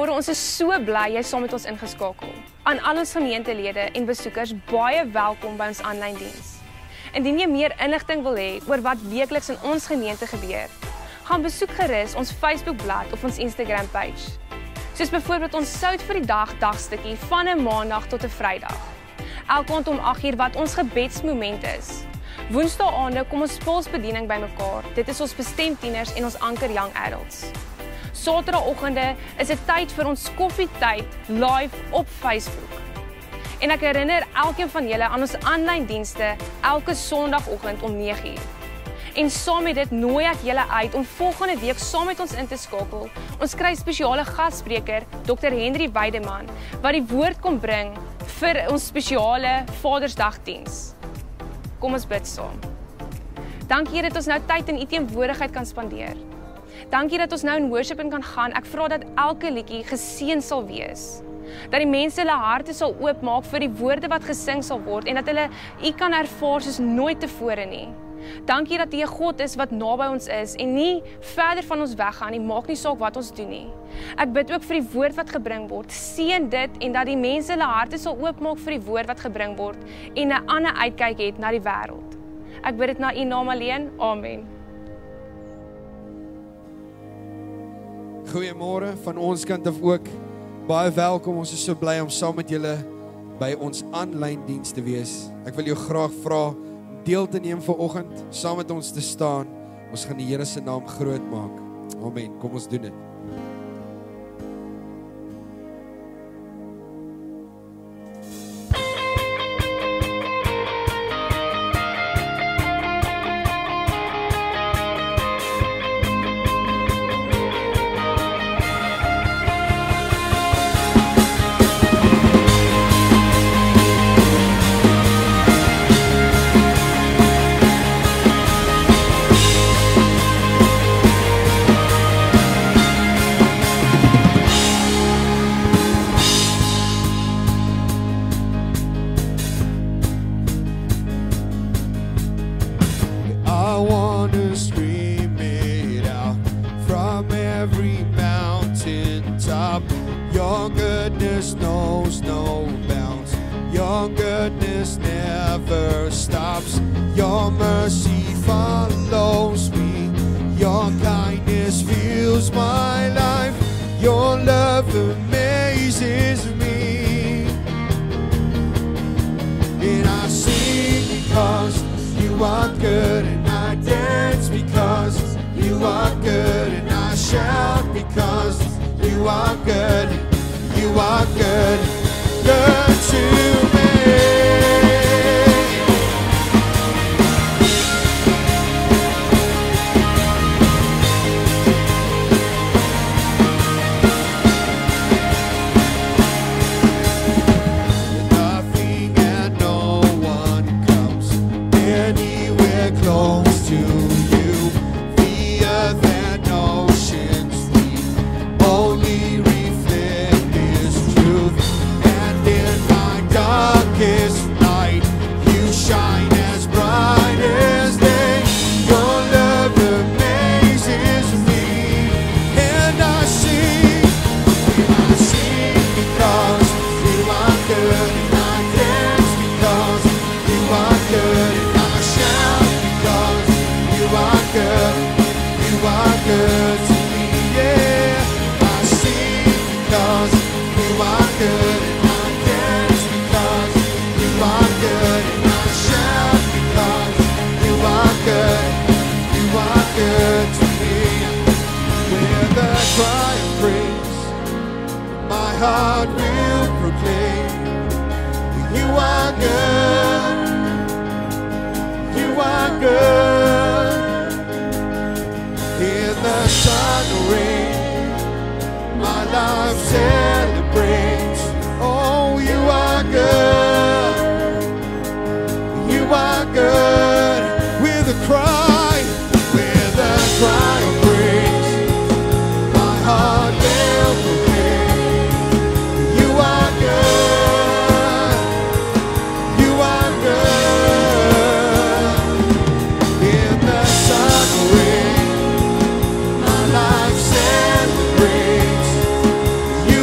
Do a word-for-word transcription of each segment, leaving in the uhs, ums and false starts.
Goeiemôre, ons is so bly jy is saam met ons ingeskakel. Aan al ons gemeentelede en besoekers baie welkom by ons aanlyn diens. Indien jy meer inligting wil hê oor wat weekliks in ons gemeente gebeur, gaan besoek gerus ons Facebookblad of ons Instagram page. Soos byvoorbeeld ons Sout vir die Dag dagstukkie van 'n Maandag tot 'n Vrydag. Elke aand om agt uur wat ons gebedsmoment is. Woensdae-aande kom ons pulsbediening bymekaar. Dit is ons bestemtieners en ons anker young adults. Saterdagoggende is dit tyd vir ons koffietyd live op Facebook. En ek herinner elkeen van julle aan ons aanlyn dienste elke Sondagoggend om nege uur. En saam met dit nooi ek julle uit om volgende week saam met ons in te skakel. Ons kry spesiale gasspreker, dokter Henry Weideman, wat die woord kom bring vir ons spesiale Vadersdagdiens. Kom ons bid saam. Dankie dat ons nou tyd in u teenwoordigheid kan spandeer. Dankie dat ons nou in worship in kan gaan. Ek vra dat elke liedjie geseën sal wees. Dat die mense hulle harte sal oopmaak vir die woorde wat gesing sal word en dat hulle u kan ervaar soos nooit tevore nie. Dankie dat u 'n God is wat naby ons is en nie verder van ons weggaan nie, maak nie saak wat ons doen nie. Ek bid ook vir die woord wat gebring word. Seën dit en dat die mense hulle harte sal oopmaak vir die woord wat gebring word en 'n ander uitkyk het na die wêreld. Ek bid dit na u naam alleen. Amen. Goeiemôre van ons kant af ook. Baie welkom. Ons is so bly om saam met julle by ons aanlyn diens te wees. Ek wil jou graag vra om deel te neem vanoggend, saam met ons te staan. Ons gaan die Here se naam groot maak. Amen. Kom ons doen dit. You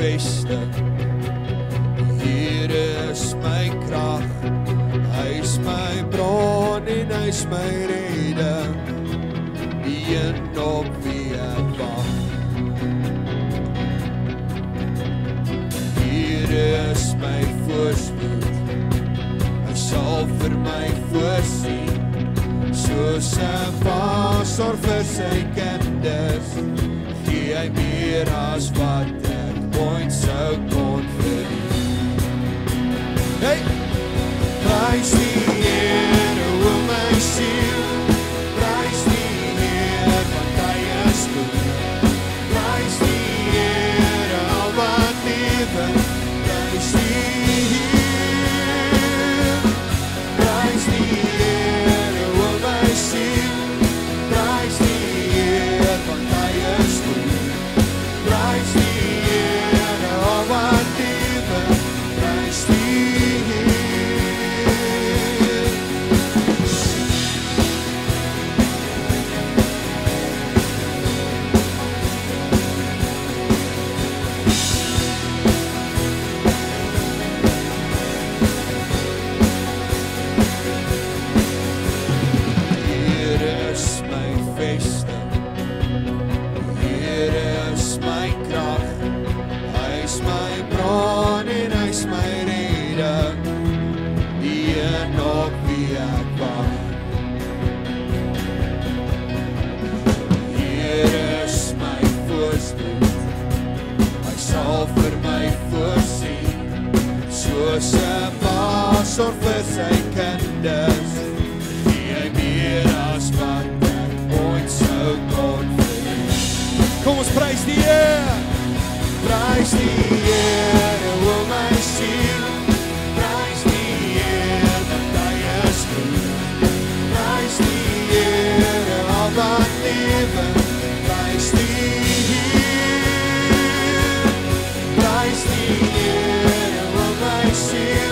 vesting. Die Here is my krag. Hy is my bron en hy is my redding. Die een op wie ek wag. Here is my voorspoed. Hy sal vir my voorsien. Soos 'n pa sorg vir sy kinders, gee hy meer as wat ek ooit sou kon verdien. Hey! Prys die Here, o my siel, prys die Here, want hy is goed. Prys die Here, al wat lewe, prys die Here, prys die Here, o my siel, prys die Here, want hy is goed. Prys die Here, al wat lewe, prys die sorg vir sy kinders, gee hy meer as wat ek ooit sou kon verdien. Kom ons prys die Here, prys die Here, o my siel, prys die Here, want hy is goed. Prys die Here, al wat lewe, prys die Here, prys die Here, o my siel.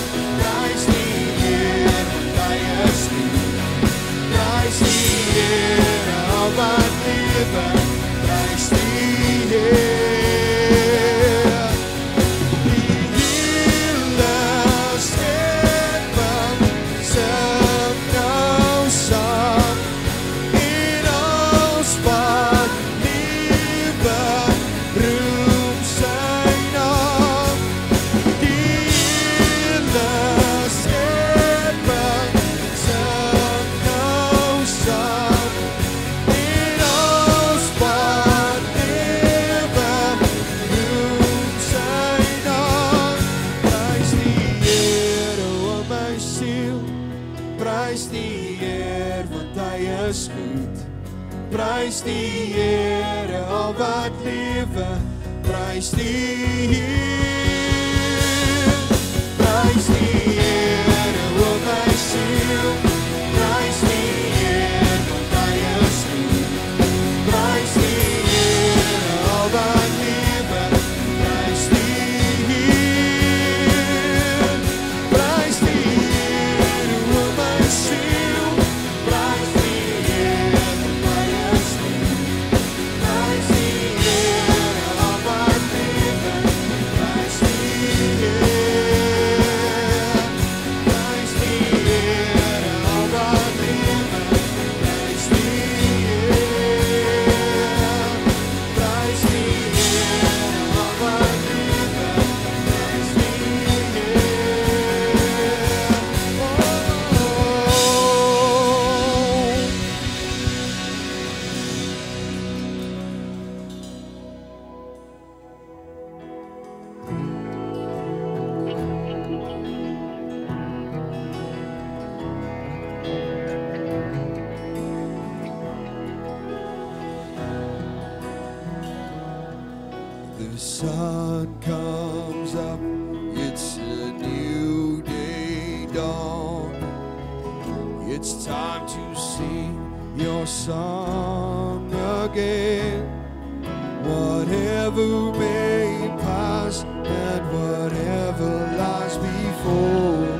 Prys die Here, al wat lewe, prys die Here, prys die Here, o my siel, prys die Here, want hy is goed. Prys die Here, al wat lewe, prys die Here, prys die Here, o my siel, prys die Here. The sun comes up, it's a new day dawn. It's time to sing your song again. Whatever may pass and whatever lies before,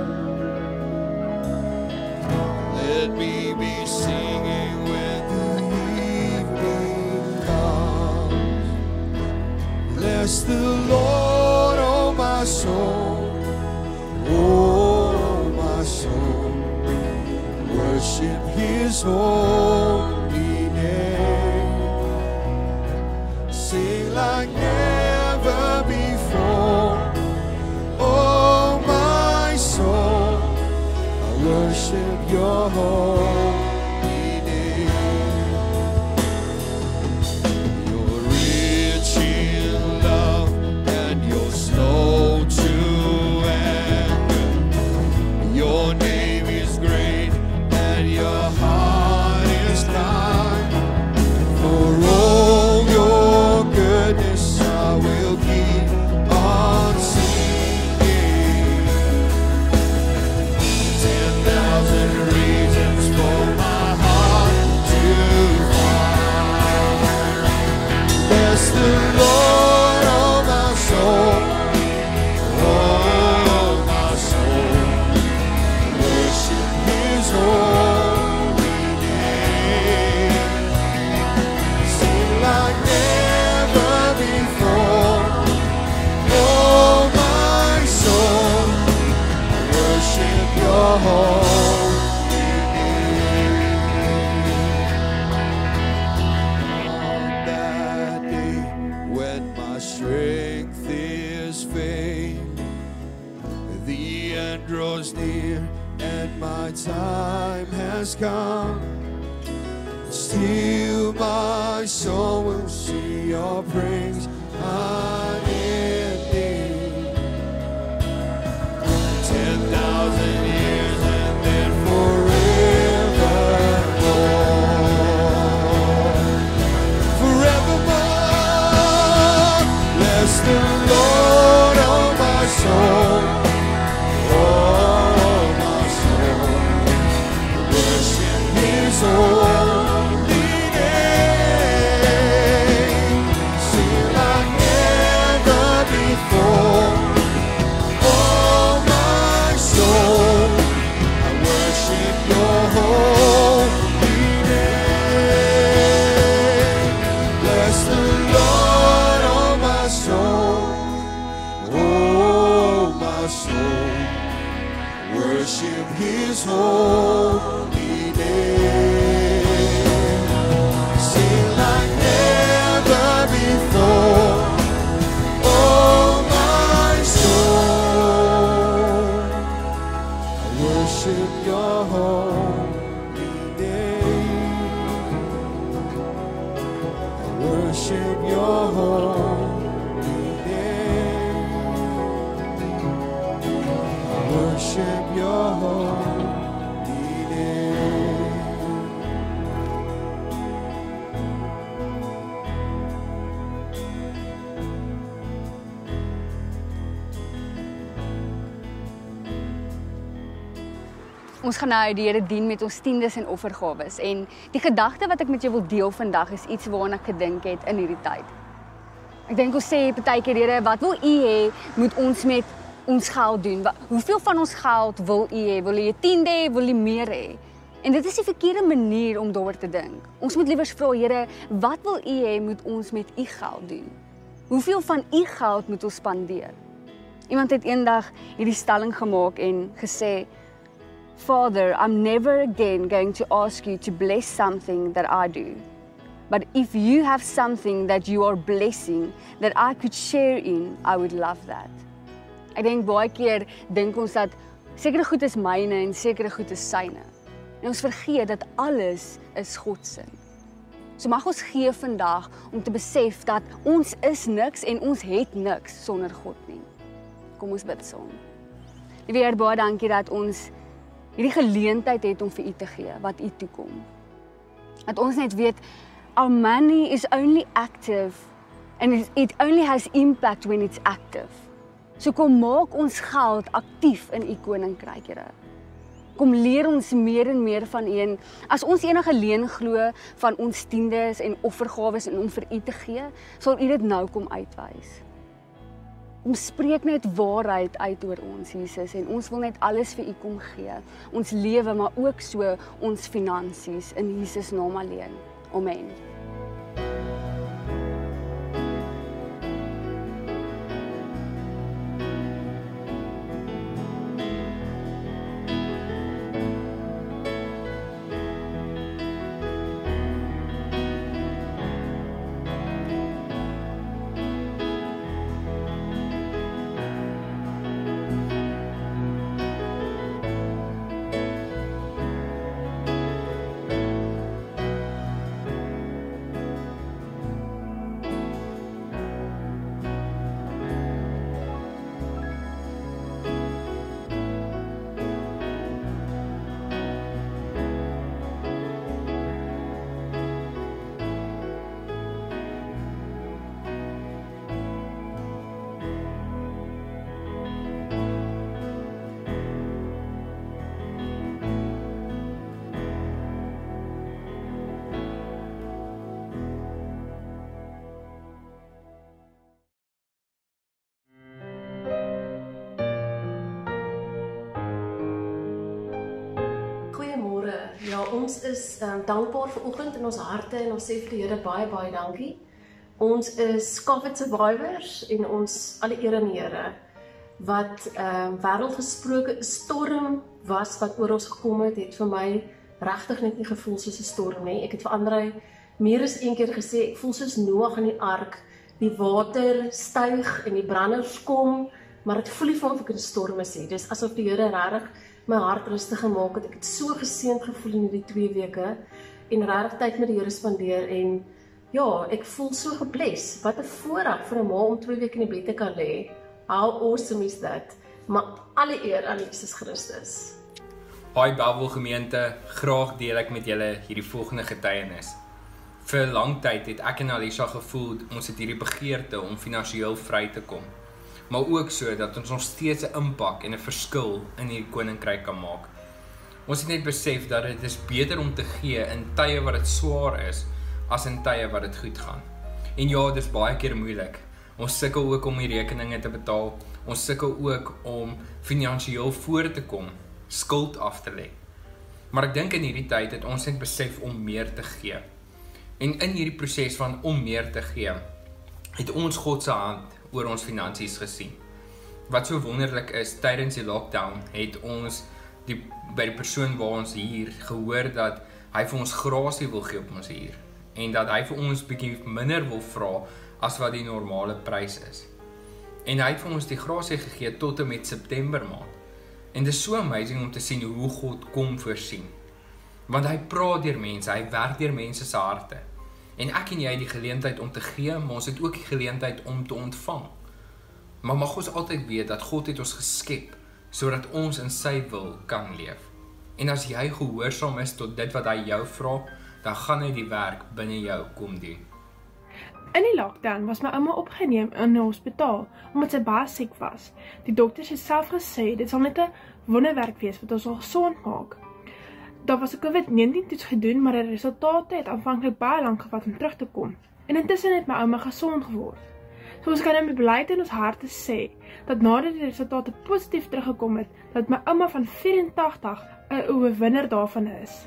let me be singing when the evening comes. Bless the Oh, my soul, worship His holy name. Sing like never before. Oh, my soul, I worship Your holy name. You're rich in love and You're slow to anger. Your name is great and Your heart is kind. For all Your goodness I will keep on singing. Ten thousand reasons for my heart to find. Bless the Lord, oh my soul, oh my soul, worship His holy name. Sing like never before. Oh my soul, worship Your holy name. On that day when my strength is failing, the end draws near and my time has come. Still my soul will sing Your praise unending. Ten thousand years and then forevermore. Forevermore. Bless the Lord, oh my soul, oh my soul, worship His holy name. Sing like never before. Oh my soul, I worship Your holy name. Bless the Lord, oh my soul, oh my soul, worship His holy name. Sing like never before. Oh my soul, I worship Your holy name. I worship Your holy name. I worship Your holy name. Ons gaan nou die Here dien met ons tiendes en offergawes en die gedagte wat ek met jou wil deel vandag is iets waaraan ek gedink het in hierdie tyd. Ek dink ons sê partykeer, Here, wat wil U hê moet ons met ons geld doen? Wa- Hoeveel van ons geld wil U hê? Wil U 'n tiende hê? Wil U meer hê? En dit is die verkeerde manier om daaroor te dink. Ons moet liewer vra, Here, wat wil U hê moet ons met U geld doen? Hoeveel van U geld moet ons spandeer? Iemand het eendag hierdie stelling gemaak en gesê, Father, I'm never again going to ask you to bless something that I do. But if you have something that you are blessing that I could share in, I would love that. Ek dink baie keer dink ons dat sekere goed is myne en sekere goed is syne. En ons vergeet dat alles is God se. So mag ons gee vandag om te besef dat ons is niks en ons het niks sonder God nie. Kom ons bid saam. Liewe Here, baie dankie dat ons hierdie geleentheid het om vir U te gee wat U toekom. Dat ons net weet, our money is only active and it only has impact when it's active. So kom maak ons geld aktief in U koninkryk, Here. Kom leer ons meer en meer van U en as ons enige leen glo van ons tiendes en offergawes en om vir U te gee, sal U dit nou kom uitwys. Kom spreek net waarheid uit oor ons, Jesus, en ons wil net alles vir U kom gee. Ons lewe, maar ook so ons finansies in Jesus naam alleen. Amen. ons is um, dankbaar vir oggend in ons harte en ons sê vir die Here baie baie dankie. Ons is COVID survivors en ons alle eer aan die Here wat um, wêreldgesproke 'n storm was wat oor ons gekom het, het vir my regtig net nie gevoel soos 'n storm nie. Ek het vir Andrei meer as een keer gesê, ek voel soos Noag in die ark, die water styg en die branders kom, maar dit voel nie vir of ek in 'n storm is nie. Dis asof die Here regtig my hart rustig gemaak het. Ek het so geseënd gevoel in hierdie twee weke en regtig tyd met die Here spandeer en ja, ek voel so gebless. Wat 'n voorreg vir 'n ma om twee weke in die bed te kan lê. How awesome is that? Maar alle eer aan Jesus Christus. Hi Bellville gemeente, graag deel ek met julle hierdie volgende getuienis. Vir 'n lang tyd het ek en Alisha gevoel ons het hierdie begeerte om finansiëel vry te kom. Maar ook so dat ons nog steeds 'n impak en 'n verskil in hierdie koninkryk kan maak. Ons het net besef dat dit is beter om te gee in tye wat dit swaar is, as in tye wat dit goed gaan. En ja, dit is baie keer moeilik. Ons sukkel ook om die rekeninge te betaal. Ons sukkel ook om finansiëel voor te kom, skuld af te lê. Maar ek dink in hierdie tyd het ons net besef om meer te gee. En in hierdie proses van om meer te gee, het ons God se hand oor ons finansies gesien. Wat so wonderlik is, tydens die lockdown het ons die, by die persoon waar ons hier gehoor dat hy vir ons grasie wil gee op ons huur en dat hy vir ons bietjie minder wil vra as wat die normale prys is. En hy het vir ons die grasie gegee tot en met September maand. En dit is so amazing om te sien hoe God kom voorsien. Want hy praat deur mense, hy werk deur mense se harte. En ek en jy het die geleentheid om te gee, maar ons het ook die geleentheid om te ontvang. Maar mag ons altyd weet dat God het ons geskep, sodat ons in sy wil kan leef. En as jy gehoorsaam is tot dit wat hy jou vra, dan gaan hy die werk binne jou kom doen. In die lockdown was my ouma opgeneem in 'n hospitaal, omdat sy baie siek was. Die dokters het self gesê, dit sal net 'n wonderwerk wees wat ons sal gesond maak. Daar was 'n COVID negentien toets gedoen, maar die resultate het aanvanklik baie lank gevat om terug te kom. En intussen het my ouma gesond geword. So ons kan nou met beleid in ons harte sê, dat nadat die resultate positief teruggekom het, dat my ouma van vyf en tagtig 'n oorwinner daarvan is.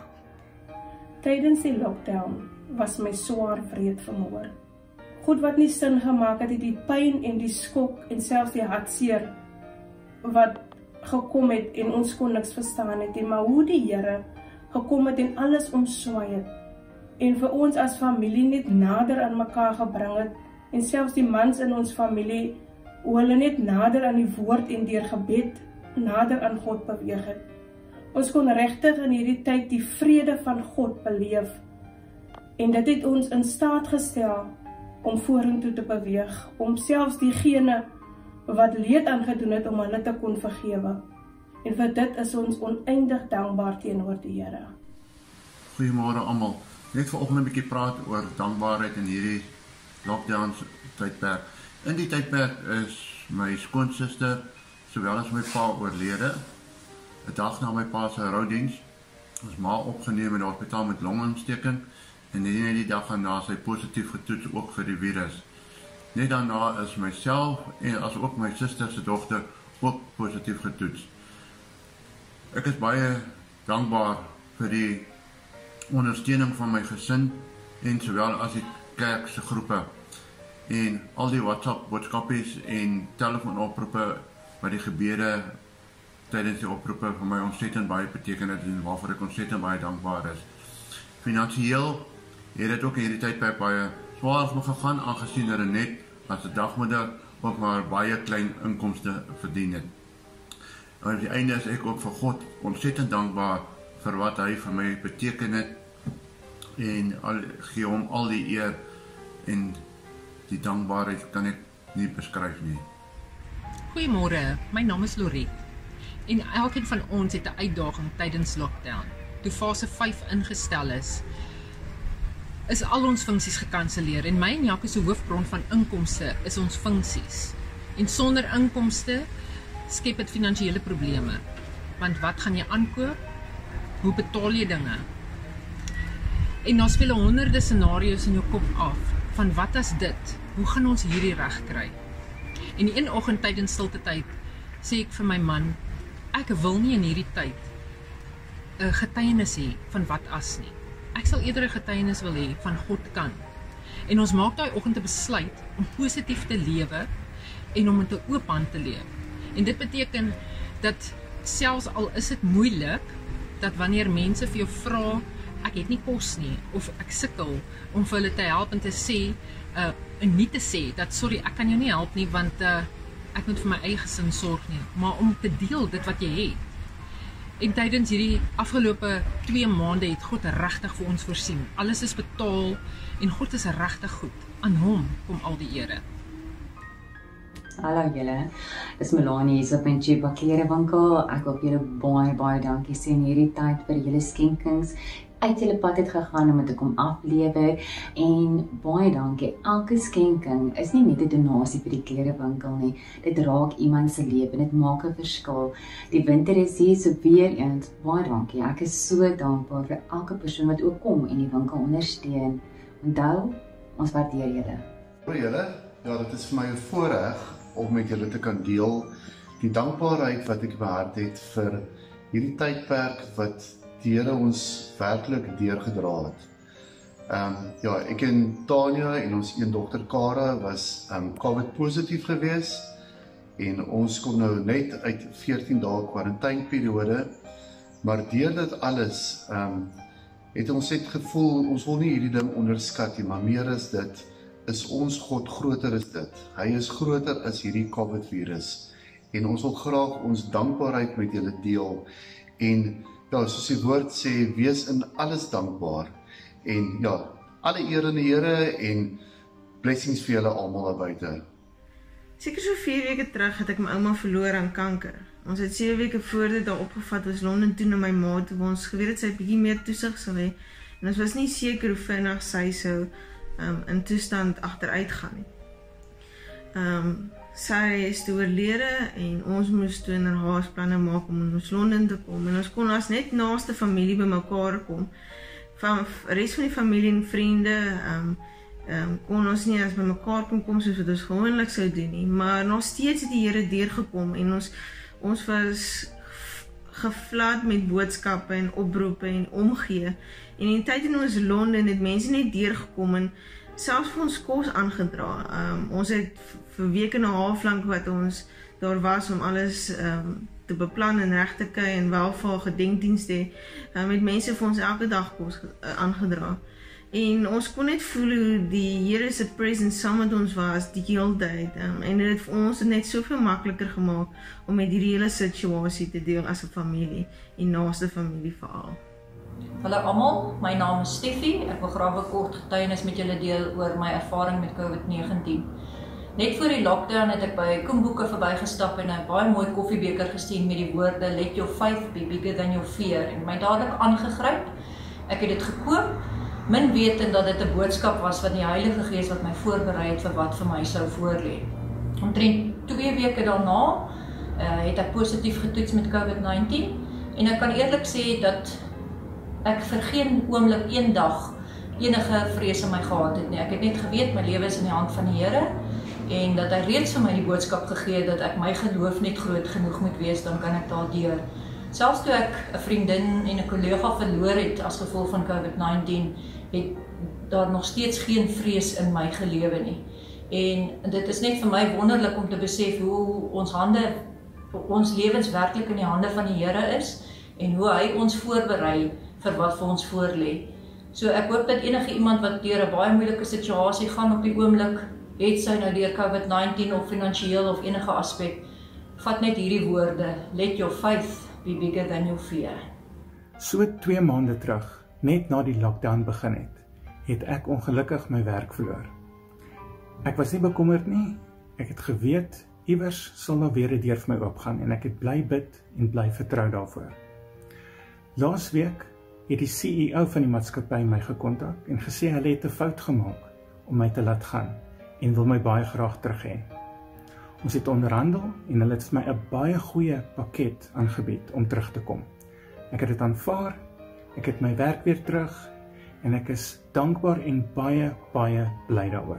Tydens die lockdown was my swaar vreed vermoor. Goed wat nie sin gemaak het, het die pyn en die skok en selfs die hartseer wat gekom het en ons kon niks verstaan het, en maar hoe die Here gekom het en alles omswaai het en vir ons as familie net nader aan mekaar gebring het en selfs die mans in ons familie hoe hulle net nader aan die woord en deur gebed nader aan God beweeg het. Ons kon regtig in hierdie tyd die vrede van God beleef en dit het ons in staat gestel om vorentoe te beweeg, om selfs diegene wat leed aangedoen het, om hulle te kon vergewe. En vir dit is ons oneindig dankbaar teenoor die Here. Goeiemôre almal. Net vanoggend 'n bietjie praat oor dankbaarheid in hierdie lockdown tydperk. In die tydperk is my skoonsister sowel as my pa oorlede. 'n Dag na my pa se roudiens is ma opgeneem in die hospitaal met longontsteking. En net die dag daarna is hy positief getoets ook vir die virus. Net daarna is myself en as ook my suster se dogter ook positief getoets. Ek is baie dankbaar vir die ondersteuning van my gesin en sowel as die kerk se groepe en al die WhatsApp boodskapies en telefoonoproepe wat die gebede tydens die oproepe vir my ontsettend baie beteken het en waarvoor ek ontsettend baie dankbaar is. Finansiëel het dit ook in hierdie tydperk baie swaar me gegaan, aangesien dat net as 'n dagmoeder ook maar baie klein inkomste verdien het. En op die einde is ek ook vir God ontsettend dankbaar vir wat hy vir my beteken het en al, gee hom al die eer en die dankbaarheid kan ek nie beskryf nie. Goeiemôre, my naam is Loret en elkeen van ons het 'n uitdaging tydens lockdown. Toe fase vyf ingestel is, is al ons funksies gekanselleer en my en Jacques se hoofbron van inkomste is ons funksies. En sonder inkomste skep dit finansiële probleme. Want wat gaan jy aankoop? Hoe betaal jy dinge? En daar speel honderde scenario's in jou kop af van wat as dit? Hoe gaan ons hierdie reg kry? En die een oggend tydens stilte tyd sê ek vir my man, ek wil nie in hierdie tyd 'n getuienis hê van wat as nie. Ek sal eerder 'n getuienis wil hê van God kan. En ons maak daai oggend 'n besluit om positief te lewe en om met 'n oop hand te leef. En dit beteken dat selfs al is dit moeilik, dat wanneer mense vir jou vra, ek het nie kos nie, of ek sukkel, om vir hulle te help en te sê, uh, en nie te sê, dat sorry, ek kan jou nie help nie, want uh, ek moet vir my eie gesin sorg nie, maar om te deel dit wat jy het. En tydens hierdie afgelope twee maande het God regtig vir ons voorsien. Alles is betaal en God is regtig goed. Aan hom kom al die ere. Hallo julle, dis Melanie hier op my Chiba klerewinkel. Ek wil julle baie baie dankie sê in hierdie tyd vir julle skenkings. Uit julle pad het gegaan om dit te kom aflewer en baie dankie. Elke skenking is nie net 'n donasie vir die klerewinkel nie. Dit raak iemand se lewe en dit maak 'n verskil. Die winter is hier, so weer eens baie dankie. Ek is so dankbaar vir elke persoon wat ook kom en die winkel ondersteun. Onthou, ons waardeer julle. Vir julle, ja, dit is vir my 'n voorreg om met julle te kan deel die dankbaarheid wat ek in my hart het vir hierdie tydperk wat die Here ons werklik deurgedra het. Ehm um, ja, ek en Tanya en ons een dogter Kara was ehm um, COVID positief gewees en ons kom nou net uit veertien dae kwarantyneperiode, maar deur dit alles ehm um, het ons net gevoel ons wil nie hierdie ding onderskat nie, maar meer is dit is ons God groter is dit. Hy is groter as hierdie COVID virus en ons wil graag ons dankbaarheid met julle deel en ja, soos die woord sê, wees in alles dankbaar. En ja, alle eer aan die Here en blessings vir julle almal daar buite. Seker so vier weke terug het ek my ouma verloor aan kanker. Ons het sewe weke voor dit daar opgevat, ons Londen toe na my ma toe, waar ons geweet het sy bietjie meer toesig sal hê. En ons was nie seker hoe vinnig sy sou um, in toestand agteruit gaan nie. Um, sy is toe oorlede en ons moes toe in haar planne maak om in ons Londen te kom en ons kon as net naaste familie by mekaar kom. Van res van die familie en vriende um, um, kon ons nie as by mekaar kon kom soos wat ons gewoonlik sou doen nie, maar nog steeds het die Here deurgekom en ons ons was gevlad met boodskappe en oproepe en omgee en in die tyd in ons Londen het mense net deurgekom en selfs vir ons kos aangedra. Um, ons het vir weke en 'n half lank wat ons daar was om alles um, te beplan en reg te kry en welvaar gedenkdienste um, met mense vir ons elke dag kos uh, aangedra. En ons kon net voel hoe die Here se presence saam met ons was die hele tyd um, en dit het vir ons net soveel makliker gemaak om met hierdie hele situasie te deel as 'n familie en naaste familie veral. Hallo almal, my naam is Steffie. Ek wil graag 'n kort getuienis met julle deel oor my ervaring met COVID negentien. Net voor die lockdown het ek by Koemboeke verbygestap en 'n baie mooi koffiebeker gesien met die woorde Let your faith be bigger than your fear en my dadelik aangegryp. Ek het dit gekoop, min wetend dat dit 'n boodskap was van die Heilige Gees wat my voorberei het vir wat vir my sou voorlê. Omtrent twee weke daarna uh, het ek positief getoets met COVID negentien en ek kan eerlik sê dat ek vir geen oomblik een dag enige vrees in my gehad het nie. Ek het net geweet my lewe is in die hand van die Here en dat hy reeds vir my die boodskap gegee het dat ek my geloof net groot genoeg moet wees, dan kan ek daardeur. Selfs toe ek 'n vriendin en 'n kollega verloor het as gevolg van COVID negentien, het daar nog steeds geen vrees in my gelewe nie. En dit is net vir my wonderlik om te besef hoe ons hande, ons lewens werklik in die hande van die Here is en hoe hy ons voorberei vir wat vir ons voorlê. So ek hoop dat enige iemand wat deur 'n baie moeilike situasie gaan op die oomblik, het sy nou deur COVID negentien of finansiëel of enige aspek, vat net hierdie woorde, let your faith be bigger than your fear. So twee maande terug, net na die lockdown begin het, het ek ongelukkig my werk verloor. Ek was nie bekommerd nie, ek het geweet, iewers sal daar weer 'n deur vir my oopgaan en ek het bly bid en bly vertrou daarvoor. Laas week het die C E O van die maatskappy my gekontak en gesê hulle het 'n fout gemaak om my te laat gaan en wil my baie graag terug hê. Ons het onderhandel en hulle het vir my 'n baie goeie pakket aangebied om terug te kom. Ek het dit aanvaar, ek het my werk weer terug en ek is dankbaar en baie, baie bly daaroor.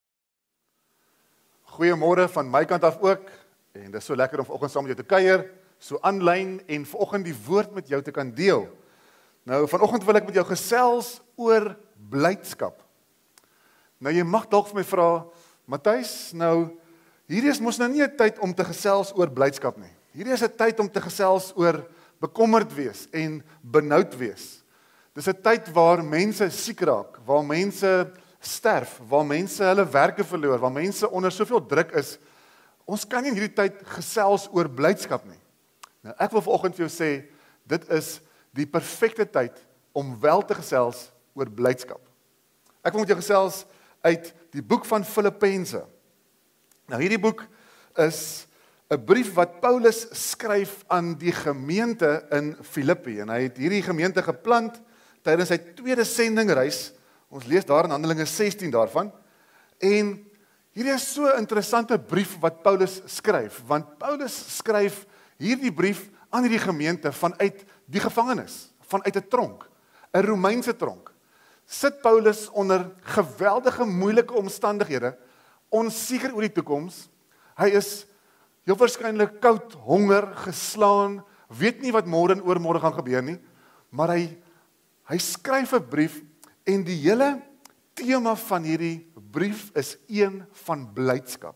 Goeiemôre van my kant af ook en dis so lekker om vanoggend saam met jou te kuier. so aanlyn en vanoggend die woord met jou te kan deel. Nou, vanoggend wil ek met jou gesels oor blydskap. Nou, jy mag dalk vir my vra, Matthys, nou, hierdie is mos nou nie 'n tyd om te gesels oor blydskap nie. Hierdie is 'n tyd om te gesels oor bekommerd wees en benoud wees. Dis 'n tyd waar mense siek raak, waar mense sterf, waar mense hulle werke verloor, waar mense onder soveel druk is. Ons kan nie in hierdie tyd gesels oor blydskap nie. Nou, ek wil vanoggend vir jou sê, dit is die perfekte tyd om wel te gesels oor blydskap. Ek wil met jou gesels uit die boek van Filippense. Nou, hierdie boek is 'n brief wat Paulus skryf aan die gemeente in Filippi, en hy het hierdie gemeente geplant tydens sy tweede sendingreis. Ons lees daar in Handelinge sestien daarvan, en hierdie is so 'n interessante brief wat Paulus skryf, want Paulus skryf hierdie brief aan hierdie gemeente vanuit die gevangenis, vanuit 'n tronk, 'n Romeinse tronk. Sit Paulus onder geweldige moeilike omstandighede, onseker oor die toekoms. Hy is heel waarskynlik koud, honger, geslaan, weet nie wat môre en oormôre gaan gebeur nie, maar hy hy skryf 'n brief, en die hele tema van hierdie brief is een van blydskap.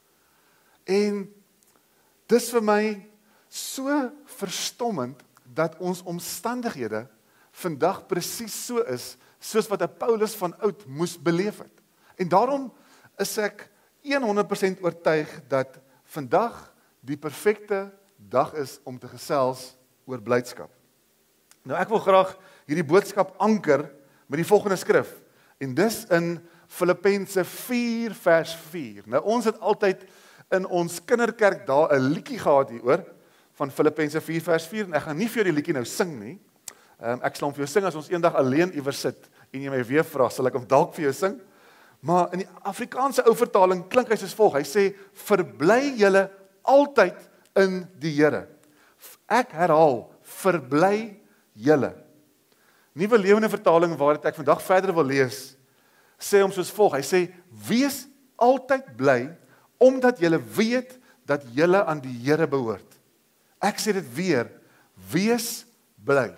En dis vir my so verstommend dat ons omstandighede vandag presies so is, soos wat 'n Paulus van oud moes beleef het. En daarom is ek honderd persent oortuig dat vandag die perfekte dag is om te gesels oor blydskap. Nou, ek wil graag hierdie boodskap anker met die volgende skrif, en dis in Filippense vier vers vier. Nou, ons het altyd in ons kinderkerk daar 'n liedjie gehad hieroor, van Filippense vier vers vier, en ek gaan nie vir jou die liedjie nou sing nie. Um, ek sal hom vir jou sing as ons eendag alleen iewers sit, en jy my weer vra, sal ek hom dalk vir jou sing. Maar in die Afrikaanse ou vertaling klink hy soos volg, hy sê, verbly julle altyd in die Here. Ek herhaal, verbly julle. Nuwe Lewende Vertaling waar ek vandag verder wil lees, sê hom soos volg, hy sê, wees altyd bly, omdat julle weet dat julle aan die Here behoort. Ek sê dit weer, wees bly.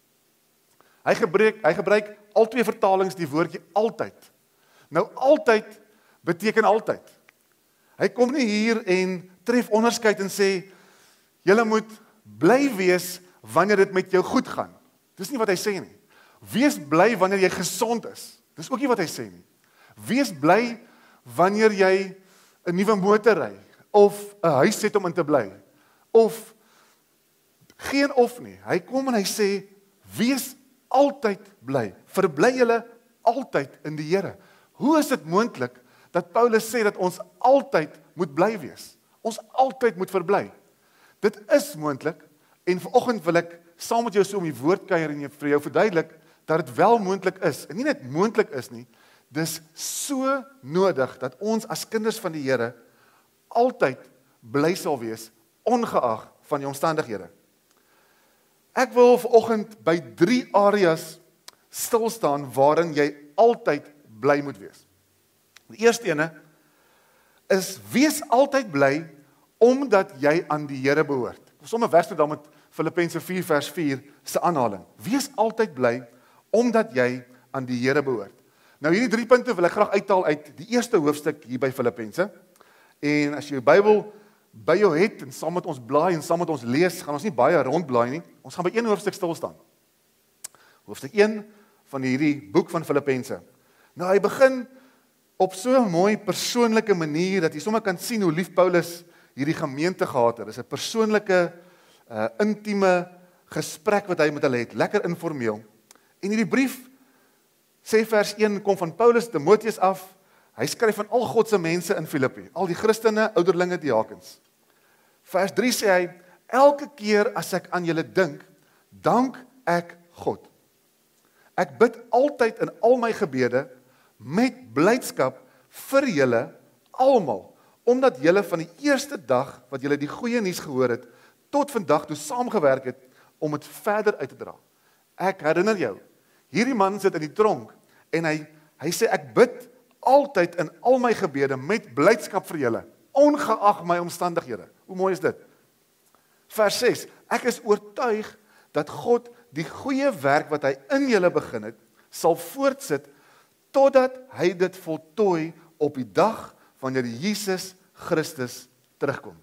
Hy gebruik, hy gebruik al twee vertalings die woordjie altyd. Nou, altyd beteken altyd. Hy kom nie hier en tref onderskeid en sê, julle moet bly wees wanneer dit met jou goed gaan. Dis nie wat hy sê nie. Wees bly wanneer jy gesond is. Dis ook nie wat hy sê nie. Wees bly wanneer jy 'n nuwe motor ry, of 'n huis het om in te bly, of geen of nie. Hy kom en hy sê, wees altyd bly. Verbly julle altyd in die Here. Hoe is dit moontlik dat Paulus sê dat ons altyd moet bly wees? Ons altyd moet verbly. Dit is moontlik, en vanoggend wil ek saam met jou so om die woord kuier en vir jou verduidelik dat dit wel moontlik is. En nie net moontlik is nie, dis so nodig dat ons as kinders van die Here altyd bly sal wees, ongeag van die omstandighede. Ek wil vanoggend by drie areas stil staan waarin jy altyd bly moet wees. Die eerste ene is, wees altyd bly omdat jy aan die Here behoort. Ons sommer vers nou dan met Filippense vier vers vier se aanhaling. Wees altyd bly omdat jy aan die Here behoort. Nou, hierdie drie punte wil ek graag uithaal uit die eerste hoofstuk hier by Filippense. En as jy jou Bybel by jou het en saam met ons blaai en saam met ons lees, gaan ons nie baie rondblaai nie. Ons gaan by een hoofstuk stil staan. Hoofstuk een van hierdie boek van Filippense. Nou, hy begin op so 'n mooi persoonlike manier dat jy sommer kan sien hoe lief Paulus hierdie gemeente gehad het. Dit is 'n persoonlike, uh, intieme gesprek wat hy met hulle het, lekker informeel. En hierdie brief, sê vers een, kom van Paulus Timoteus af. Hy skryf van al God se mense in Filippi, al die Christene, ouderlinge, diakens. Vers drie sê hy, elke keer as ek aan julle dink, dank ek God. Ek bid altyd in al my gebede met blydskap vir julle almal, omdat julle van die eerste dag wat julle die goeie nuus gehoor het, tot vandag toe saamgewerk het om dit verder uit te dra. Ek herinner jou, hierdie man sit in die tronk en hy hy sê ek bid altyd in al my gebede met blydskap vir julle, ongeag my omstandighede. Hoe mooi is dit? Vers ses, ek is oortuig dat God die goeie werk wat hy in julle begin het, sal voortsit totdat hy dit voltooi op die dag wanneer Jesus Christus terugkom.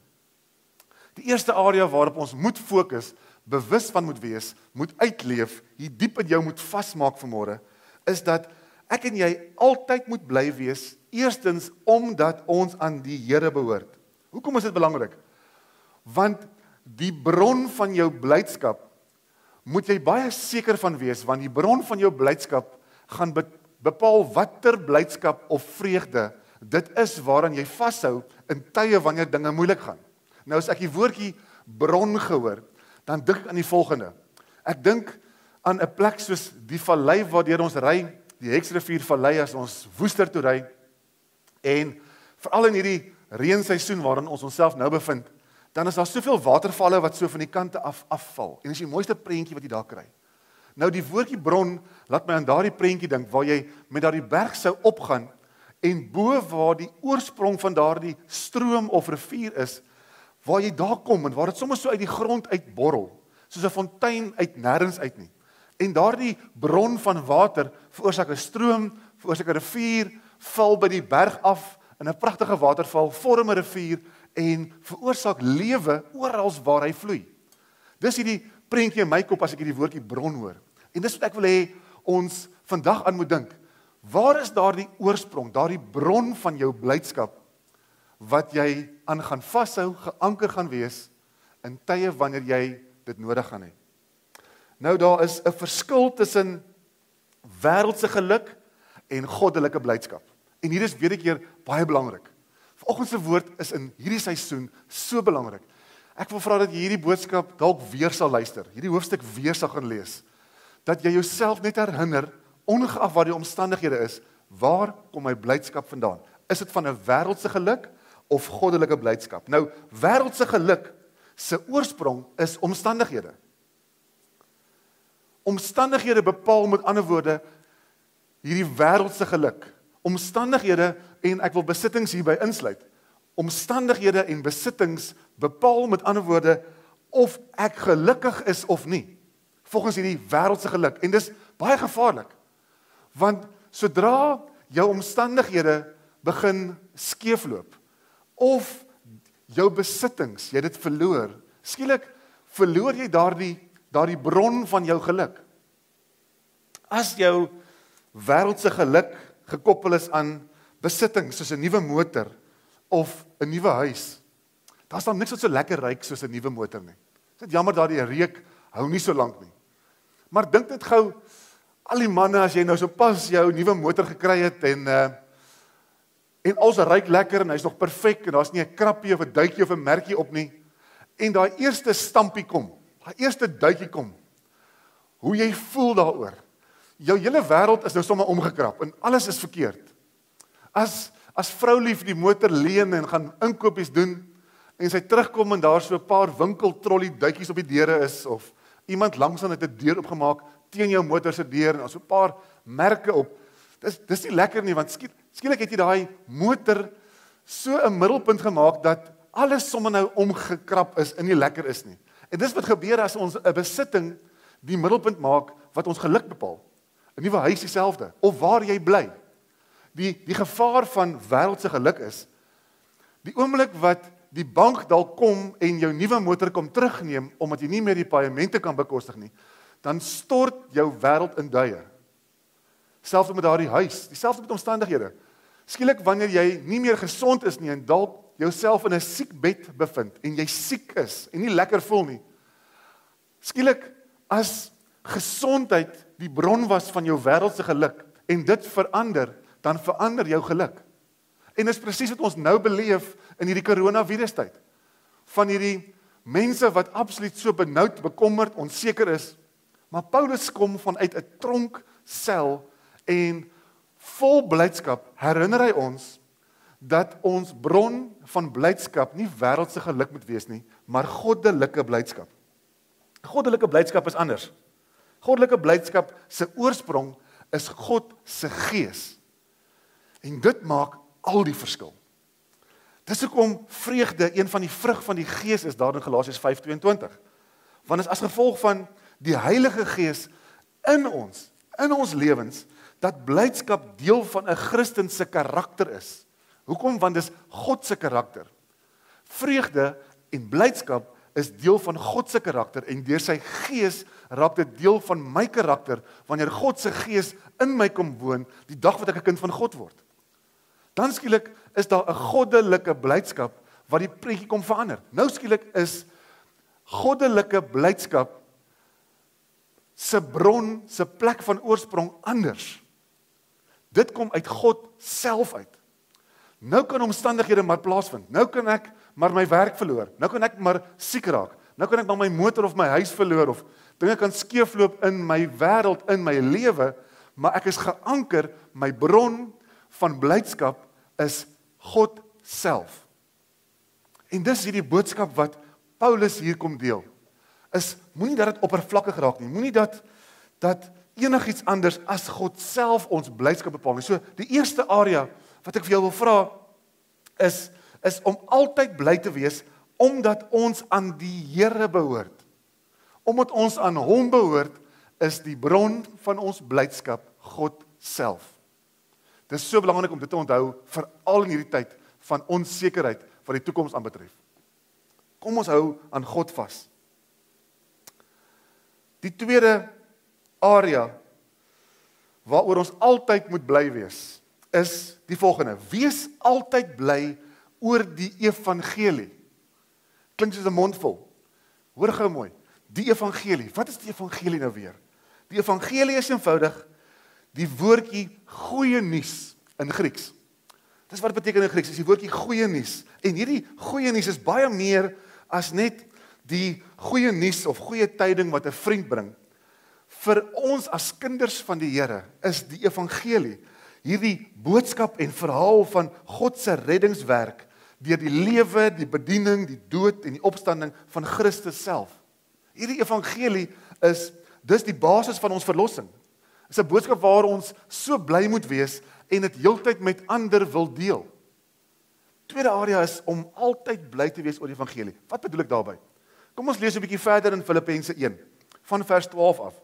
Die eerste area waarop ons moet fokus, bewus van moet wees, moet uitleef, hier diep in jou moet vasmaak vanmôre, is dat ek en jy altyd moet bly wees, eerstens omdat ons aan die Here behoort. Hoekom is dit belangrik? Want die bron van jou blydskap moet jy baie seker van wees, want die bron van jou blydskap gaan be bepaal watter blydskap of vreugde dit is waaraan jy vashou in tye wanneer dinge moeilik gaan. Nou as ek die woordjie bron gehoor, dan dink ek aan die volgende. Ek dink aan 'n plek soos die vallei waardeur ons ry, die Heksrivier vallei as ons Woester toe ry, en veral in hierdie reenseisoen waarin ons onsself nou bevind, dan is daar soveel watervalle wat so van die kante af afval. En dis die mooiste prentjie wat jy daar kry. Nou die woordjie bron laat my aan daardie prentjie dink waar jy met daardie berg sou opgaan en bo waar die oorsprong van daardie stroom of rivier is, waar jy daar kom en waar dit sommer so uit die grond uitborrel, soos 'n fontein uit nêrens uit nie. En daardie bron van water veroorsaak 'n stroom, veroorsaak 'n rivier, val by die berg af in 'n pragtige waterval, vorm 'n rivier en veroorsaak lewe oral waar hy vloei. Dis hierdie prentjie in my kop as ek hierdie woordjie bron hoor. En dis wat ek wil hê ons vandag aan moet dink. Waar is daardie oorsprong, daardie bron van jou blydskap wat jy aan gaan vashou, geanker gaan wees in tye wanneer jy dit nodig gaan hê? Nou daar is 'n verskil tussen wêreldse geluk en goddelike blydskap. En hier is weer 'n keer baie belangrik. Vanoggend se woord is in hierdie seisoen so belangrik. Ek wil vra dat jy hierdie boodskap dalk weer sal luister, hierdie hoofstuk weer sal gaan lees. Dat jy jouself net herinner, ongeag wat die omstandighede is, waar kom my blydskap vandaan? Is dit van 'n wêreldse geluk of goddelike blydskap? Nou, wêreldse geluk se oorsprong is omstandighede. Omstandighede bepaal met ander woorde hierdie wêreldse geluk. Omstandighede en ek wil besittings hierby insluit. Omstandighede en besittings bepaal met ander woorde of ek gelukkig is of nie. Volgens hierdie wêreldse geluk. En dis baie gevaarlik. Want sodra jou omstandighede begin skeefloop of jou besittings, jy dit verloor, skielik verloor jy daardie daardie bron van jou geluk. As jou wêreldse geluk gekoppel is aan besittings soos 'n nuwe motor of 'n nuwe huis, daar's dan niks wat so lekker ruik soos 'n nuwe motor nie. Dit is jammer daardie reuk hou nie so lank nie. Maar dink dit gou, al die manne as jy nou so pas jou nuwe motor gekry het en uh, en alles ruik lekker en hy's nog perfek en daar's nie 'n krappie of 'n duitjie of 'n merkie op nie. En daai eerste stampie kom, daai eerste duitjie kom. Hoe jy voel daaroor. Jou hele wêreld is nou sommer omgekrap en alles is verkeerd. As as vrou lief die motor leen en gaan inkopies doen en sy terugkom en daar so 'n paar winkeltrollie duitjies op die deure is of iemand langs aan het 'n deur opgemaak teen jou motor se deur en daar's so 'n paar merke op. Dis dis nie lekker nie want skielik skielik het jy daai motor so 'n middelpunt gemaak dat alles sommer nou omgekrap is en nie lekker is nie. En dis wat gebeur as ons 'n besitting die middelpunt maak wat ons geluk bepaal. 'n Nuwe huis dieselfde of waar jy bly. Die die gevaar van wêreldse geluk is die oomblik wat die bank dalk kom en jou nuwe motor kom terugneem omdat jy nie meer die paemente kan bekostig nie, dan stort jou wêreld in duie. Selfs met daardie huis, dieselfde met omstandighede. Skielik wanneer jy nie meer gesond is nie en dalk jouself in 'n siekbed bevind en jy siek is en nie lekker voel nie. Skielik as gesondheid die bron was van jou wêreldse geluk en dit verander, dan verander jou geluk. En dis presies wat ons nou beleef in hierdie coronavirustyd. Van hierdie mense wat absoluut so benoud, bekommerd, onseker is, maar Paulus kom vanuit 'n tronksel en vol blydskap herinner hy ons dat ons bron van blydskap nie wêreldse geluk moet wees nie, maar goddelike blydskap. Goddelike blydskap is anders. Goddelike blydskap se oorsprong is God se gees. En dit maak al die verskil. Dis hoekom vreugde een van die vrug van die Gees is daar in Galasiërs vyf tweeëntwintig. Want is as gevolg van die Heilige Gees in ons, in ons lewens, dat blydskap deel van 'n Christen se karakter is. Hoekom? Want dis God se karakter. Vreugde en blydskap is deel van God se karakter en deur sy Gees raak dit deel van my karakter wanneer God se Gees in my kom woon die dag wat ek 'n kind van God word. Dan skielik is daar 'n goddelike blydskap wat die prentjie kom verander. Nou skielik is goddelike blydskap se bron, se plek van oorsprong anders. Dit kom uit God self uit. Nou kan omstandighede maar plaasvind. Nou kan ek maar my werk verloor. Nou kan ek maar siek raak. Nou kan ek maar my motor of my huis verloor of dinge kan skeefloop in my wêreld, in my lewe, maar ek is geanker, my bron van blydskap is God self. En dis hierdie boodskap wat Paulus hier kom deel. Is moenie dat dit oppervlakkig raak nie. Moenie dat dat enigiets anders as God self ons blydskap bepaal nie. So die eerste area wat ek vir jou wil vra is is om altyd bly te wees omdat ons aan die Here behoort. Omdat ons aan hom behoort, is die bron van ons blydskap God self. Dit is so belangrik om dit te onthou, veral in hierdie tyd van onsekerheid wat die toekoms aanbetref. Kom ons hou aan God vas. Die tweede area waaroor ons altyd moet bly wees, is die volgende: wees altyd bly oor die evangelie. Klink soos 'n mondvol. Hoor gou mooi. Die evangelie. Wat is die evangelie nou weer? Die evangelie is eenvoudig die woordjie goeie nuus in Grieks. Dis wat dit beteken in Grieks, is die woordjie goeie nuus. En hierdie goeie nuus is baie meer as net die goeie nuus of goeie tyding wat 'n vriend bring. Vir ons as kinders van die Here is die evangelie hierdie boodskap en verhaal van God se reddingswerk deur die lewe, die bediening, die dood en die opstanding van Christus self. Hierdie evangelie is dis die basis van ons verlossing. Dit is 'n boodskap waar ons so bly moet wees en dit heeltyd met ander wil deel. Tweede area is om altyd bly te wees oor die evangelie. Wat bedoel ek daarby? Kom ons lees 'n bietjie verder in Filippense een van vers twaalf af.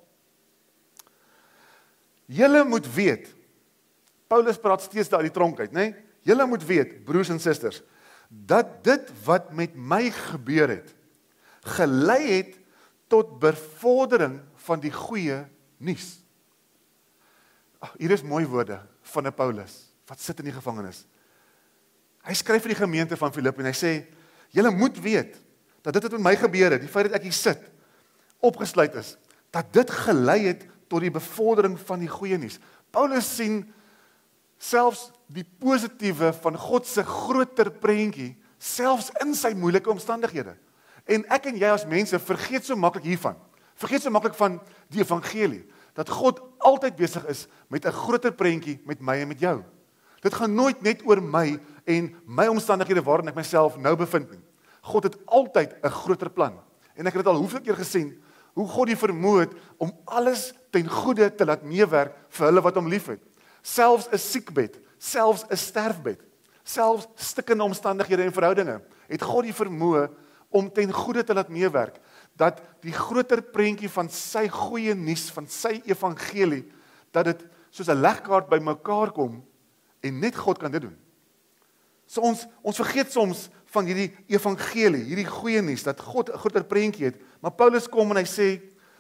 Julle moet weet, Paulus praat steeds daar uit die tronk uit, né? Nee? Julle moet weet, broers en susters, dat dit wat met my gebeur het, gelei het tot bevordering van die goeie nuus. Ag, hier is mooi woorde van 'n Paulus wat sit in die gevangenis. Hy skryf vir die gemeente van Filippe en hy sê, julle moet weet dat dit wat met my gebeur het, die feit dat ek hier sit, opgesluit is, dat dit gelei het tot die bevordering van die goeie nuus. Paulus sien selfs die positiewe van God se groter prentjie, selfs in sy moeilike omstandighede. En ek en jy as mense vergeet so maklik hiervan. Vergeet so maklik van die evangelie, dat God altyd besig is met 'n groter prentjie met my en met jou. Dit gaan nooit net oor my en my omstandighede waarin ek myself nou bevind nie. God het altyd 'n groter plan. En ek het dit al hoeveel keer gesien, hoe God die vermoë het om alles ten goeie te laat meewerk vir hulle wat hom liefhet. Selfs 'n siekbed, selfs 'n sterfbed, selfs stikkende omstandighede en verhoudinge, het God die vermoë om ten goeie te laat meewerk, dat die groter prentjie van sy goeie nuus, van sy evangelie, dat dit soos 'n legkaart by mekaar kom, en net God kan dit doen. So ons, ons vergeet soms van hierdie evangelie, hierdie goeie nuus, dat God 'n groter prentjie het, maar Paulus kom en hy sê,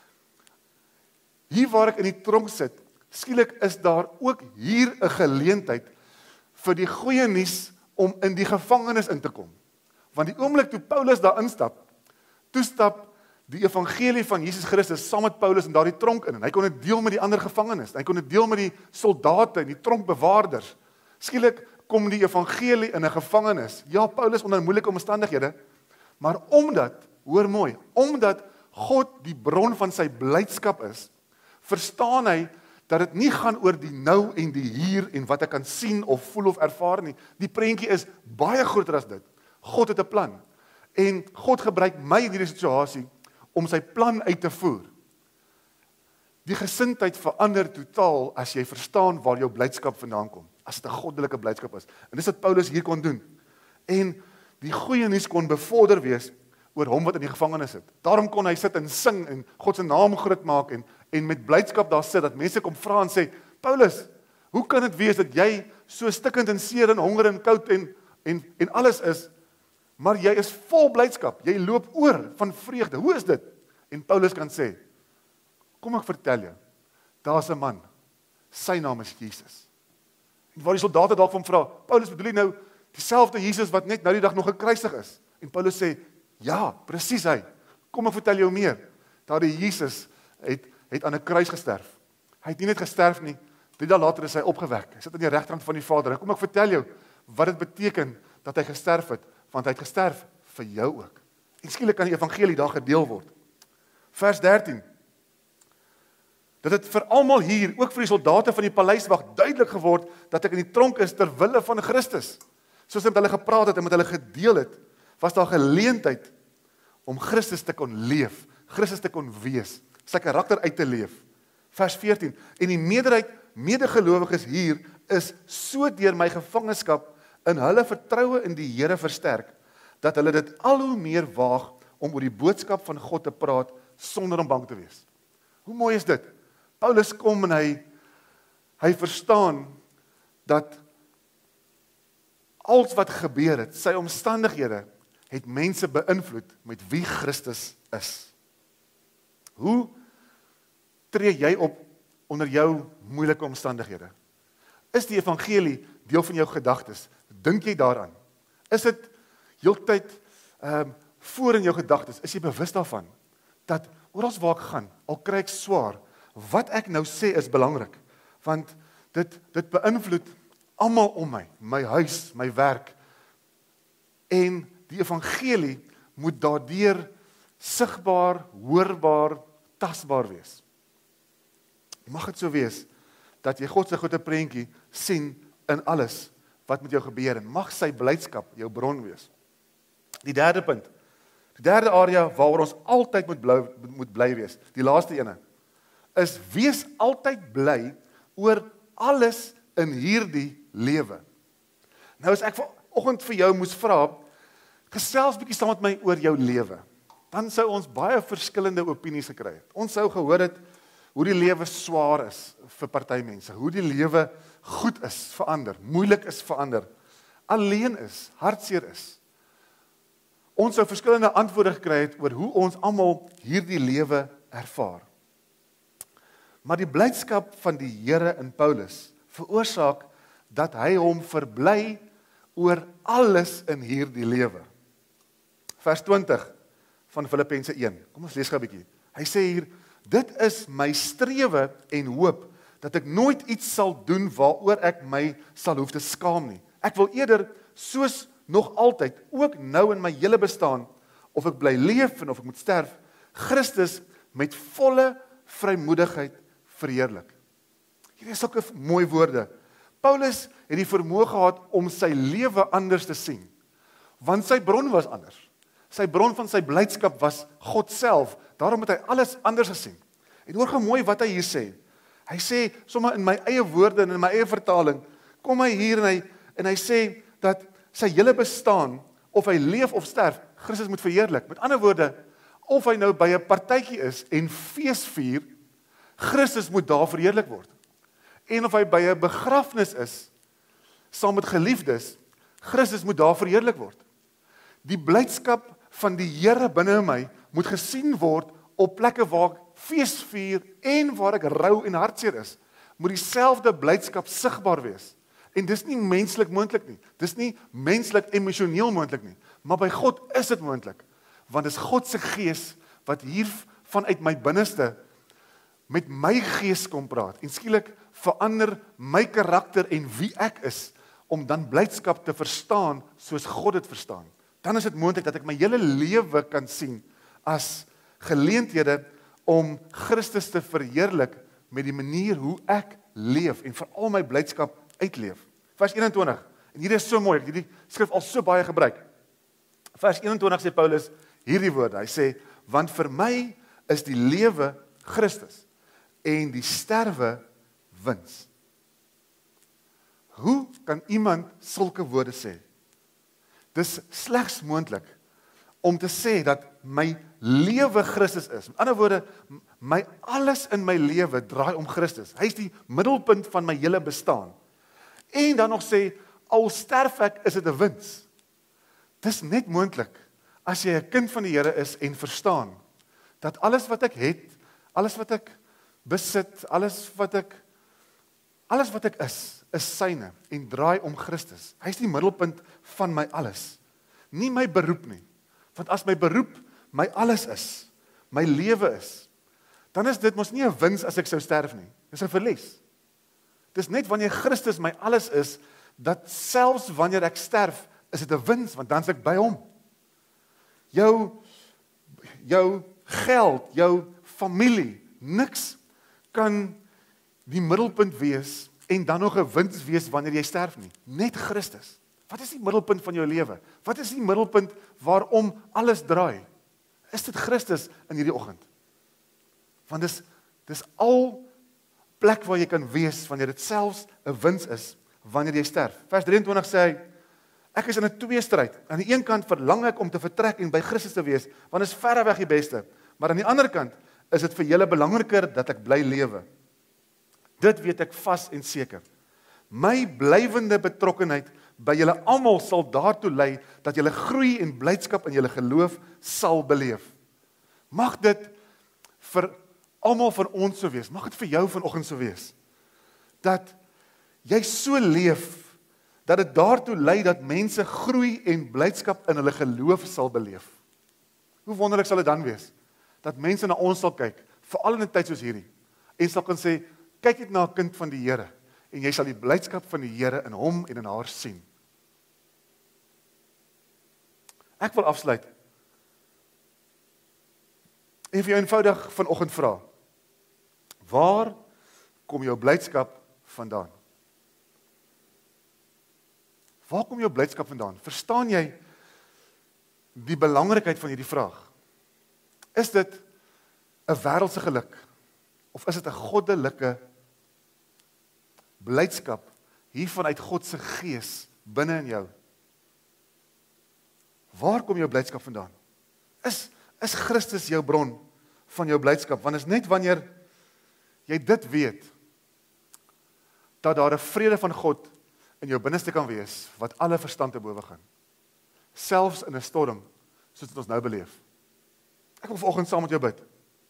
hier waar ek in die tronk sit, skielik is daar ook hier 'n geleentheid vir die goeie nuus om in die gevangenis in te kom. Want die oomblik toe Paulus daar instap, toe stap die evangelie van Jesus Christus saam met Paulus in daardie tronk in, en hy kon dit deel met die ander gevangenes, hy kon dit deel met die soldate en die tronkbewaarders. Skielik kom die evangelie in 'n gevangenis. Ja, Paulus onder moeilike omstandighede, maar omdat, hoor mooi, omdat God die bron van sy blydskap is, verstaan hy dat dit nie gaan oor die nou en die hier en wat ek kan sien of voel of ervaar nie. Die prentjie is baie groter as dit. God het 'n plan. En God gebruik my in hierdie situasie om sy plan uit te voer. Die gesindheid verander totaal as jy verstaan waar jou blydskap vandaan kom. As dit 'n goddelike blydskap is. En dis wat Paulus hier kon doen. En die goeie nuus kon bevorder wees oor hom wat in die gevangenis sit. Daarom kon hy sit en sing en God se naam groot maak en en met blydskap daar sit dat mense kom vra en sê, Paulus, hoe kan dit wees dat jy so stikkend en seer en honger en koud en en en alles is, maar jy is vol blydskap. Jy loop oor van vreugde. Hoe is dit? En Paulus kan sê, kom ek vertel jou, daar's 'n man. Sy naam is Jesus. En waar die soldate dalk van vra, Paulus, bedoel jy nou dieselfde Jesus wat net nou die dag nog gekruisig is? En Paulus sê, ja, presies hy. Kom ek vertel jou meer. Daardie Jesus het het aan 'n kruis gesterf. Hy het nie net gesterf nie, drie dae later is hy opgewek. Hy sit aan die regterkant van die Vader. Kom ek vertel jou wat dit beteken dat hy gesterf het, want hy het gesterf vir jou ook. En skielik kan die evangelie daar gedeel word. Vers dertien. Dat dit vir almal hier, ook vir die soldate van die paleiswag, duidelik geword dat ek in die tronk is ter wille van Christus. Soos hy met hulle gepraat het en met hulle gedeel het, was daar geleentheid om Christus te kon leef, Christus te kon wees, sy karakter uit te leef. Vers veertien. En die meerderheid medegelowiges hier is so deur my gevangenskap in hulle vertroue in die Here versterk, dat hulle dit al hoe meer waag om oor die boodskap van God te praat sonder om bang te wees. Hoe mooi is dit? Paulus kom en hy hy verstaan dat alles wat gebeur het, sy omstandighede, het mense beïnvloed met wie Christus is. Hoe tree jy op onder jou moeilike omstandighede? Is die evangelie deel van jou gedagtes? Dink jy daaraan? Is dit heeltyd um, voor in jou gedagtes? Is jy bewus daarvan dat oral waar ek gaan, al kry ek swaar, wat ek nou sê is belangrik, want dit dit beïnvloed almal om my, my huis, my werk, en die evangelie moet daardeur sigbaar, hoorbaar, tasbaar wees. Mag dit so wees dat jy God se groot prentjie sien in alles wat met jou gebeur en mag sy blydskap jou bron wees. Die derde punt. Die derde area waaroor ons altyd moet bly, moet bly wees, die laaste ene, is wees altyd bly oor alles in hierdie lewe. Nou as ek vanoggend vir jou moes vra, gesels bietjie saam met my oor jou lewe, dan sou ons baie verskillende opinies gekry het. Ons sou gehoor het hoe die lewe swaar is vir party mense, hoe die lewe goed is vir ander, moeilik is vir ander, alleen is, hartseer is. Ons sou verskillende antwoorde gekry het oor hoe ons almal hierdie lewe ervaar. Maar die blydskap van die Here in Paulus veroorsaak dat hy hom verbly oor alles in hierdie lewe. Vers twintig van Filippense een. Kom ons lees gou 'n bietjie. Hy sê hier, dit is my strewe en hoop dat ek nooit iets sal doen waaroor ek my sal hoef te skaam nie. Ek wil eerder soos nog altyd, ook nou in my hele bestaan, of ek bly leef en of ek moet sterf, Christus met volle vrymoedigheid verheerlik. Hier is sulke mooi woorde. Paulus het die vermoë gehad om sy lewe anders te sien, want sy bron was anders. Sy bron van sy blydskap was God self, daarom het hy alles anders gesien. En hoor gou mooi wat hy hier sê. Hy sê, sommer in my eie woorde en in my eie vertaling, kom hy hier en hy, en hy sê dat sy hele bestaan, of hy leef of sterf, Christus moet verheerlik. Met ander woorde, of hy nou by 'n partytjie is en fees vier, Christus moet daar verheerlik word. En of hy by 'n begrafnis is, saam met geliefdes, Christus moet daar verheerlik word. Die blydskap van die Here binne my moet gesien word op plekke waar ek fees vier en waar ek rou en hartseer is, moet dieselfde blydskap sigbaar wees. En dis nie menslik moontlik nie. Dis nie menslik emosioneel moontlik nie. Maar by God is dit moontlik. Want dis God se gees wat hier vanuit my binneste met my gees kom praat. En skielik verander my karakter en wie ek is om dan blydskap te verstaan soos God dit verstaan. Dan is dit moontlik dat ek my hele lewe kan sien as geleenthede om Christus te verheerlik met die manier hoe ek leef en veral my blydskap uitleef. Vers eenentwintig. En hier is so mooi, ek het hierdie skrif al so baie gebruik. Vers eenentwintig sê Paulus hierdie woorde. Hy sê, want vir my is die lewe Christus en die sterwe wins. Hoe kan iemand sulke woorde sê? dis slegs moontlik om te sê dat my lewe Christus is. Met ander woorde, my alles in my lewe draai om Christus. Hy is die middelpunt van my hele bestaan. En dan nog sê, al sterf ek, is dit 'n wins. Dis net moontlik as jy 'n kind van die Here is en verstaan dat alles wat ek het, alles wat ek besit, alles wat ek alles wat ek is, is syne en draai om Christus. Hy is die middelpunt van my alles. Nie my beroep nie. Want as my beroep my alles is, my lewe is, dan is dit mos nie 'n wins as ek sou sterf nie. Dis 'n verlies. Dis net wanneer Christus my alles is, dat selfs wanneer ek sterf, is dit 'n wins, want dan is ek by hom. Jou, jou geld, jou familie, niks kan die middelpunt wees en dan nog 'n wins wees wanneer jy sterf nie. Net Christus. Wat is die middelpunt van jou lewe? Wat is die middelpunt waarom alles draai? Is dit Christus in hierdie oggend? Want dis dis al plek waar jy kan wees wanneer dit selfs 'n wins is wanneer jy sterf. Vers drieëntwintig sê hy, ek is in 'n tweestryd. Aan die een kant verlang ek om te vertrek en by Christus te wees, want dit is verreweg die beste. Maar aan die ander kant is dit vir julle belangriker dat ek bly lewe. Dit weet ek vas en seker. My blywende betrokkenheid by julle almal sal daartoe lei dat julle groei en blydskap in julle geloof sal beleef. Mag dit vir almal van ons so wees. Mag dit vir jou vanoggend so wees. Dat jy so leef dat dit daartoe lei dat mense groei en blydskap in hulle geloof sal beleef. Hoe wonderlik sal dit dan wees? Dat mense na ons sal kyk, veral in 'n tyd soos hierdie, en sal kan sê, kyk net na 'n kind van die Here, en jy sal die blydskap van die Here in hom en in haar sien. Ek wil afsluit. En vir jou eenvoudig vanoggend vra, waar kom jou blydskap vandaan? Waar kom jou blydskap vandaan? Verstaan jy die belangrikheid van hierdie vraag? Is dit 'n wêreldse geluk of is dit 'n goddelike blydskap hier vanuit God se gees binne in jou? Waar kom jou blydskap vandaan? Is is Christus jou bron van jou blydskap? Want is net wanneer jy dit weet dat daar 'n vrede van God in jou binneste kan wees wat alle verstand te bowe gaan. Selfs in 'n storm soos dit ons nou beleef. Ek wil vanoggend saam met jou bid.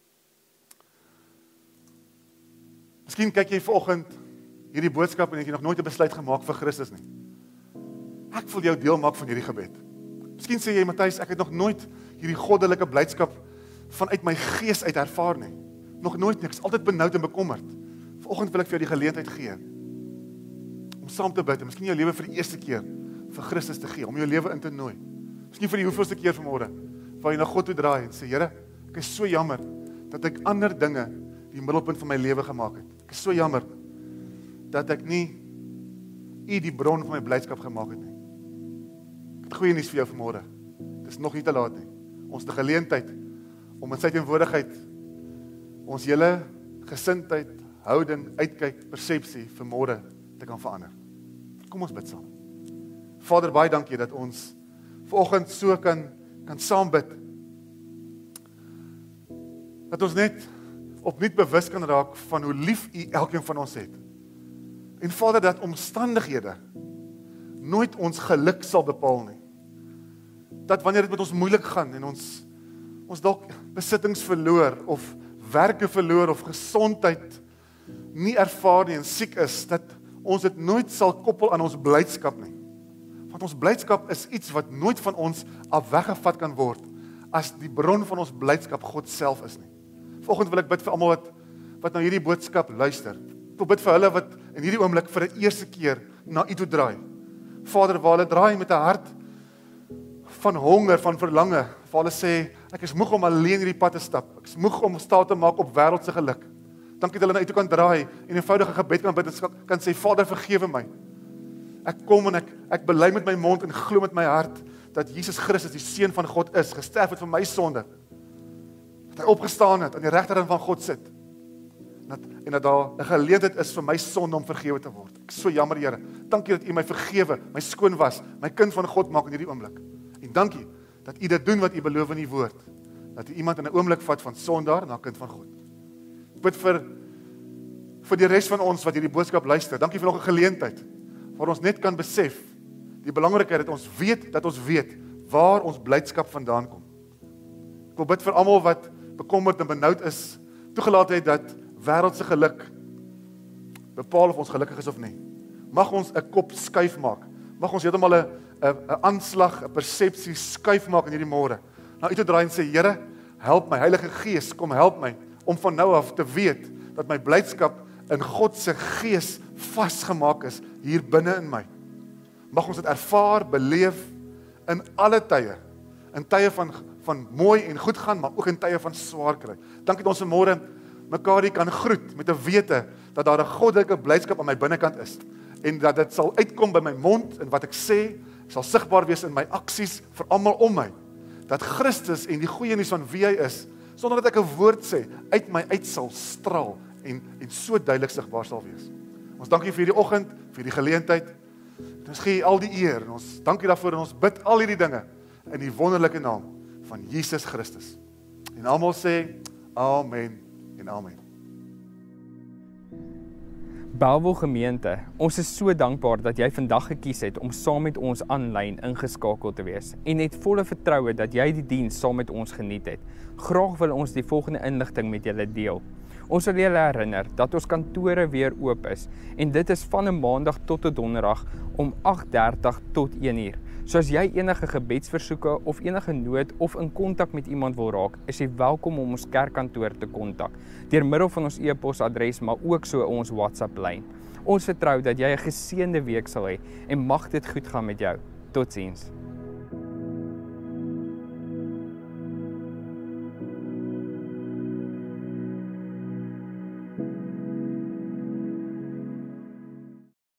Miskien kyk jy vanoggend hierdie boodskap en het jy nog nooit 'n besluit gemaak vir Christus nie. Ek wil jou deel maak van hierdie gebed. Miskien sê jy, Matthys, ek het nog nooit hierdie goddelike blydskap vanuit my gees uit ervaar nie. Nog nooit nie, ek is altyd benoud en bekommerd. Vanoggend wil ek vir jou die geleentheid gee om saam te bid en miskien jou lewe vir die eerste keer vir Christus te gee, om jou lewe in te nooi. Miskien vir die hoeveelste keer vanmôre waar jy na God toe draai en sê, Here, ek is so jammer dat ek ander dinge die middelpunt van my lewe gemaak het. Ek is so jammer dat ek nie U die bron van my blydskap gemaak het nie. Ek het goeie nuus vir jou vanmôre. Dit is nog nie te laat nie. Ons het 'n geleentheid om in sy teenwoordigheid ons hele gesindheid, houding, uitkyk, persepsie vanmôre te kan verander. Kom ons bid saam. Vader, baie dankie dat ons vanoggend so kan kan saam bid. Dat ons net opnuut bewus kan raak van hoe lief U elkeen van ons het. En Vader, dat omstandighede nooit ons geluk sal bepaal nie. Dat wanneer dit met ons moeilik gaan en ons ons dalk besittings verloor of werke verloor of gesondheid nie ervaar nie en siek is, dat ons dit nooit sal koppel aan ons blydskap nie. Want ons blydskap is iets wat nooit van ons af weggevat kan word as die bron van ons blydskap God self is nie. Vanoggend wil ek bid vir almal wat wat na hierdie boodskap luister. Ek wil bid vir hulle wat in hierdie oomblik vir 'n eerste keer na U toe draai. Vader, waar hulle draai met 'n hart van honger, van verlange, waar hulle sê, ek is moeg om alleen hierdie pad te stap. Ek is moeg om staat te maak op wêreldse geluk. Dankie dat hulle na U toe kan draai en 'n eenvoudige gebed kan bid en kan sê, Vader, vergewe my. Ek kom en ek ek bely met my mond en glo met my hart dat Jesus Christus die seun van God is, gesterf het vir my sonde. Dat hy opgestaan het, aan die regterkant van God sit. En dat, en dat daar 'n geleentheid is vir my sonde om vergewe te word. Ek is so jammer, Here. Dankie dat U my vergewe, my skoon was, my kind van God maak in hierdie oomblik. En dankie dat U dit doen wat U beloof in U woord. Dat U iemand in 'n oomblik vat van sondaar na kind van God. Ek bid vir vir die res van ons wat hierdie boodskap luister. Dankie vir nog 'n geleentheid waar ons net kan besef die belangrikheid dat ons weet dat ons weet waar ons blydskap vandaan kom. Ek wil bid vir almal wat bekommerd en benoud is, toegelaat het dat wêreldse geluk bepaal of ons gelukkig is of nie. Mag ons 'n kop skuif maak. Mag ons heeltemal 'n 'n 'n aanslag, 'n persepsie skuif maak in hierdie môre. Nou uit te draai en sê, Here, help my, Heilige Gees, kom help my om van nou af te weet dat my blydskap in God se Gees vasgemaak is hier binne in my. Mag ons dit ervaar, beleef in alle tye, in tye van van mooi en goed gaan, maar ook in tye van swaar kry. Dankie dat ons vanmôre mekaar hier kan groet met 'n wete dat daar 'n goddelike blydskap aan my binnekant is en dat dit sal uitkom by my mond en wat ek sê sal sigbaar wees in my aksies vir almal om my. Dat Christus en die goeie nuus van wie hy is, sonder dat ek 'n woord sê, uit my uit sal straal en en so duidelik sigbaar sal wees. Ons dankie vir hierdie oggend, vir die geleentheid. Ons gee al die eer en ons dankie daarvoor en ons bid al hierdie dinge in die wonderlike naam van Jesus Christus. En almal sê amen en amen. Bellville gemeente, ons is so dankbaar dat jy vandag gekies het om saam met ons aanlyn ingeskakel te wees en het volle vertroue dat jy die diens saam met ons geniet het. Graag wil ons die volgende inligting met julle deel. Ons wil julle herinner dat ons kantore weer oop is en dit is van 'n maandag tot 'n donderdag om agt dertig tot een uur. So as jy enige gebedsversoeke of enige nood of in kontak met iemand wil raak, is jy welkom om ons kerkkantoor te kontak deur middel van ons e-posadres, maar ook so ons WhatsApp lyn. Ons vertrou dat jy 'n geseënde week sal hê en mag dit goed gaan met jou. Totsiens.